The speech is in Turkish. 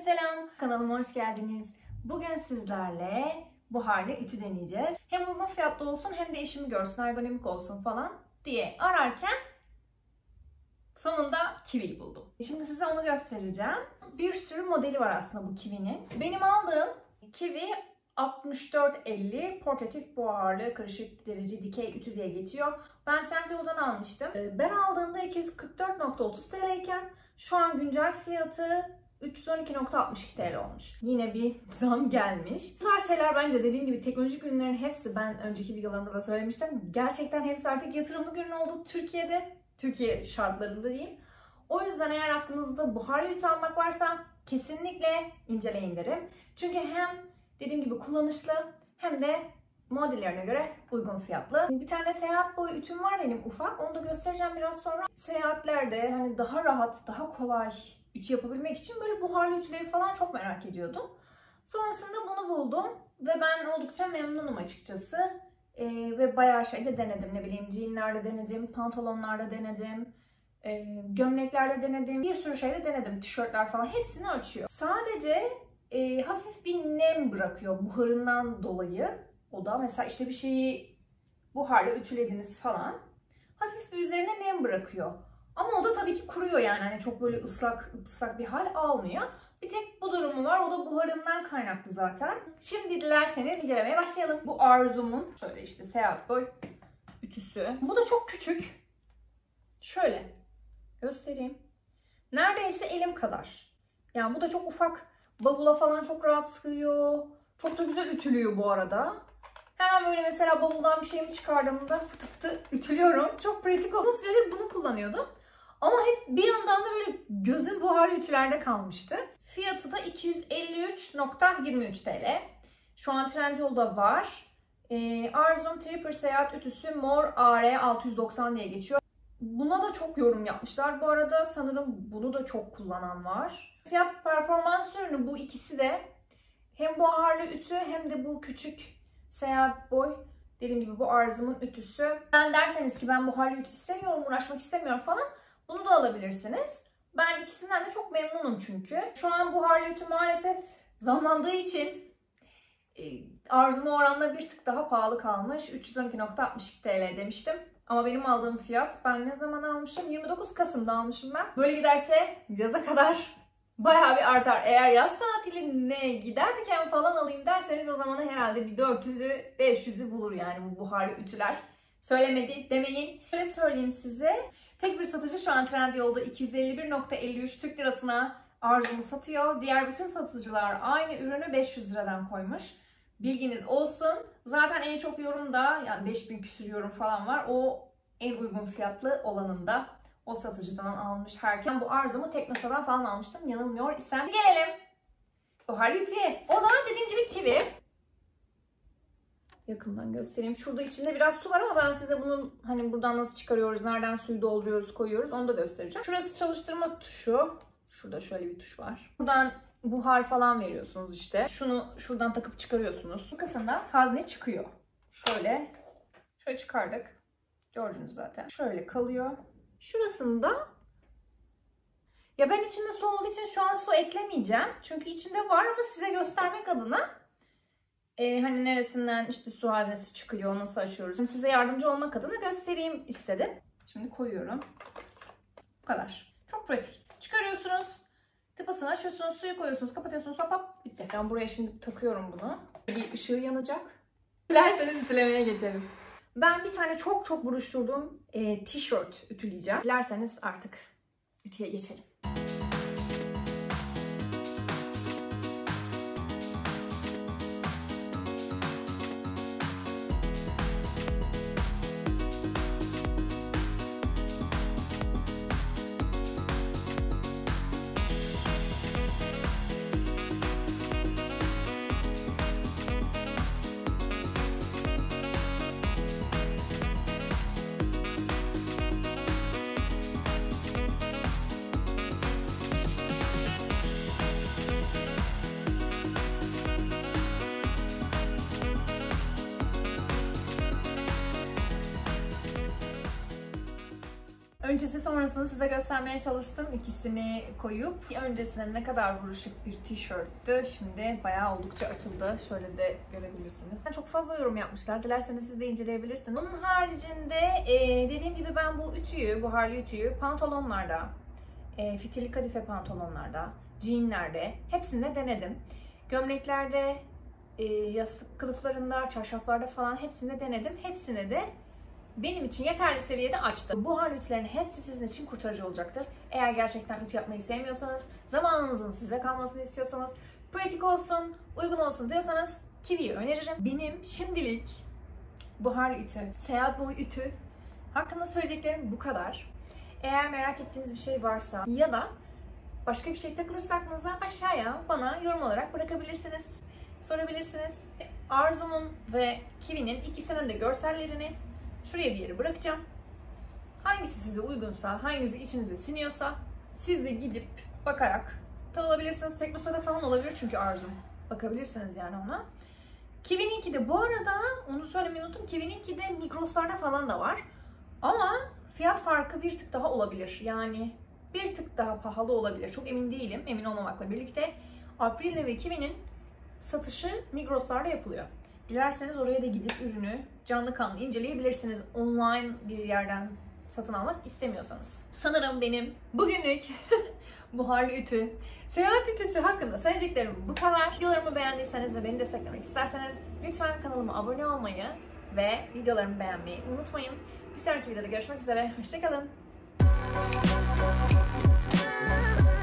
selam, kanalıma hoş geldiniz. Bugün sizlerle buharlı ütü deneyeceğiz. Hem uygun fiyatlı olsun hem de işimi görsün, ergonomik olsun falan diye ararken sonunda Kiwi'yi buldum. Şimdi size onu göstereceğim. Bir sürü modeli var aslında bu Kiwi'nin. Benim aldığım Kiwi 6450 portatif buharlı karışık derece dikey ütü diye geçiyor. Ben Trendyol'dan almıştım. Ben aldığımda 244.30 TL iken şu an güncel fiyatı 312.62 TL olmuş. Yine bir zam gelmiş. Bu tarz şeyler bence dediğim gibi teknolojik ürünlerin hepsi, ben önceki videolarımda da söylemiştim. Gerçekten hepsi artık yatırımlık ürün oldu Türkiye'de. Türkiye şartlarında diyeyim. O yüzden eğer aklınızda buharlı ütü almak varsa kesinlikle inceleyin derim. Çünkü hem dediğim gibi kullanışlı hem de modellerine göre uygun fiyatlı. Bir tane seyahat boyu ütüm var benim ufak. Onu da göstereceğim biraz sonra. Seyahatlerde hani daha rahat, daha kolay ütü yapabilmek için böyle buharlı ütüleri falan çok merak ediyordum. Sonrasında bunu buldum ve ben oldukça memnunum açıkçası. Ve bayağı şeyde denedim. Ne bileyim, jeanlerde denedim, pantolonlarda denedim, gömleklerde denedim. Bir sürü şeyde denedim. Tişörtler falan hepsini açıyor. Sadece hafif bir nem bırakıyor buharından dolayı. O da mesela işte bir şeyi buharla ütülediniz falan. Hafif bir üzerine nem bırakıyor. Ama o da tabii ki kuruyor yani. Hani çok böyle ıslak bir hal almıyor. Bir tek bu durumu var. O da buharından kaynaklı zaten. Şimdi dilerseniz incelemeye başlayalım. Bu Arzum'un şöyle işte seyahat boy ütüsü. Bu da çok küçük. Şöyle göstereyim. Neredeyse elim kadar. Yani bu da çok ufak. Bavula falan çok rahat sığıyor. Çok da güzel ütülüyor bu arada. Hemen böyle mesela bavuldan bir şeyimi çıkardığımda fıtı fıtı ütülüyorum. Çok pratik oldu. Uzun süredir bunu kullanıyordum. Ama hep bir yandan da böyle gözüm buharlı ütülerde kalmıştı. Fiyatı da 253.23 TL. Şu an Trendyol'da var. Arzum Tripper seyahat ütüsü Mor AR 690 diye geçiyor. Buna da çok yorum yapmışlar. Bu arada sanırım bunu da çok kullanan var. Fiyat performans ürünü bu ikisi de. Hem buharlı ütü hem de bu küçük seyahat boy. Dediğim gibi bu Arzum'un ütüsü. Ben derseniz ki ben buharlı ütü istemiyorum, uğraşmak istemiyorum falan, bunu da alabilirsiniz. Ben ikisinden de çok memnunum çünkü. Şu an buharlı ütü maalesef zamlandığı için Arzum'a oranla bir tık daha pahalı kalmış. 312.62 TL demiştim. Ama benim aldığım fiyat, ben ne zaman almışım? 29 Kasım'da almışım ben. Böyle giderse yaza kadar bayağı bir artar. Eğer yaz tatiline giderken falan alayım derseniz o zaman herhalde bir 400'ü 500'ü bulur yani bu buharlı ütüler. Söylemedi demeyin. Şöyle söyleyeyim size. Tek bir satıcı şu an Trendyol'da 251.53 Türk Lirasına Arzum'u satıyor. Diğer bütün satıcılar aynı ürünü 500 liradan koymuş. Bilginiz olsun. Zaten en çok yorum da, yani 5000 küsur yorum falan var. O en uygun fiyatlı olanında o satıcıdan almış herkes. Bu Arzum'u Teknosa'dan falan almıştım. Yanılmıyor isem. Gelelim buharlı ütüye. O da dediğim gibi Kiwi. Yakından göstereyim. Şurada içinde biraz su var ama ben size bunu hani buradan nasıl çıkarıyoruz, nereden suyu dolduruyoruz, koyuyoruz onu da göstereceğim. Şurası çalıştırma tuşu. Şurada şöyle bir tuş var. Buradan buhar falan veriyorsunuz işte. Şunu şuradan takıp çıkarıyorsunuz. Bu kısımda hazne çıkıyor. Şöyle çıkardık. Gördünüz zaten. Şöyle kalıyor. Şurasında ya ben içinde su olduğu için şu an su eklemeyeceğim. Çünkü içinde var ama size göstermek adına hani neresinden işte su haznesi çıkıyor, nasıl açıyoruz. Size yardımcı olmak adına göstereyim istedim. Şimdi koyuyorum. Bu kadar. Çok pratik. Çıkarıyorsunuz. Tıpasını açıyorsunuz, suyu koyuyorsunuz, kapatıyorsunuz, hop hop bitti. Ben buraya şimdi takıyorum bunu. Bir ışığı yanacak. Dilerseniz ütülemeye geçelim. Ben bir tane çok buruşturduğum tişört ütüleyeceğim. Dilerseniz artık ütüye geçelim. Öncesi sonrasını size göstermeye çalıştım. İkisini koyup. Öncesinde ne kadar buruşuk bir tişörttü. Şimdi bayağı oldukça açıldı. Şöyle de görebilirsiniz. Çok fazla yorum yapmışlar. Dilerseniz siz de inceleyebilirsiniz. Bunun haricinde dediğim gibi ben bu ütüyü, buharlı ütüyü pantolonlarda, fitilli kadife pantolonlarda, jeanlerde hepsinde denedim. Gömleklerde, yastık kılıflarında, çarşaflarda falan hepsinde denedim. Hepsine de benim için yeterli seviyede açtı. Buharlı ütülerin hepsi sizin için kurtarıcı olacaktır. Eğer gerçekten ütü yapmayı sevmiyorsanız, zamanınızın size kalmasını istiyorsanız, pratik olsun, uygun olsun diyorsanız Kiwi'yi öneririm. Benim şimdilik buharlı ütü, seyahat boyu ütü hakkında söyleyeceklerim bu kadar. Eğer merak ettiğiniz bir şey varsa ya da başka bir şey takılırsa aklınıza aşağıya bana yorum olarak bırakabilirsiniz. Sorabilirsiniz. Arzu'nun ve Kiwi'nin ikisinin de görsellerini şuraya bir yere bırakacağım. Hangisi size uygunsa, hangisi içinize siniyorsa siz de gidip bakarak alabilirsiniz. Teknosa'da falan olabilir çünkü Arzum. Bakabilirsiniz yani ona. Kiwi'ninki de bu arada, onu söylemeyi unuttum. Kiwi'ninki de Migros'larda falan da var. Ama fiyat farkı bir tık daha olabilir. Yani bir tık daha pahalı olabilir. Çok emin değilim. Emin olmamakla birlikte. Aprilia ve Kiwi'nin satışı Migros'larda yapılıyor. Dilerseniz oraya da gidip ürünü canlı kanlı inceleyebilirsiniz. Online bir yerden satın almak istemiyorsanız. Sanırım benim bugünlük buharlı ütü, seyahat ütüsü hakkında söyleyeceklerim bu kadar. Videolarımı beğendiyseniz ve beni desteklemek isterseniz lütfen kanalıma abone olmayı ve videolarımı beğenmeyi unutmayın. Bir sonraki videoda görüşmek üzere. Hoşça kalın.